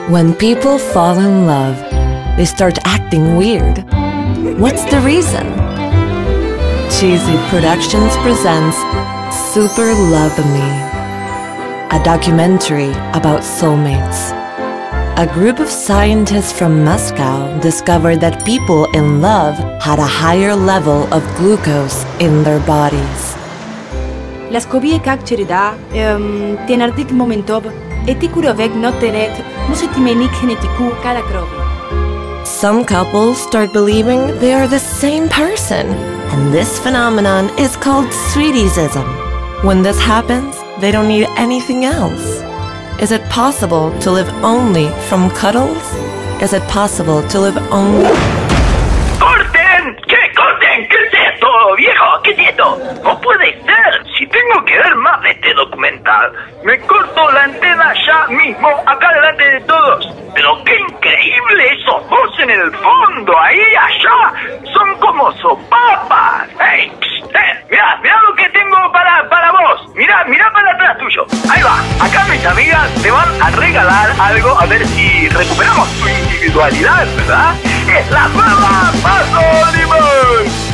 When people fall in love, they start acting weird. What's the reason? Cheesy Productions presents Super Love Me, a documentary about soulmates. A group of scientists from Moscow discovered that people in love had a higher level of glucose in their bodies. Ласковіє как череда, те нардик моментов, ети куровек нотенет, мусетименик генетику кара крови. Some couples start believing they are the same person, and this phenomenon is called sweetiesism. When this happens, they don't need anything else. Is it possible to live only from cuddles? Is it possible to live only... ¡Corten! ¿Qué corten? ¿Qué es esto, viejo? ¿Qué es esto? No puede ser. Si tengo que ver más de este documental, me corto la antena ya mismo, acá delante de todos. Pero qué increíble esos dos en el fondo, ahí, allá. Son como sopapas. ¡Hey! Mirá lo que tengo para vos. Mirá para atrás tuyo. Ahí va. Acá mis amigas te van a regalar algo a ver si recuperamos tu individualidad, ¿verdad? Es la nueva Paso Limón.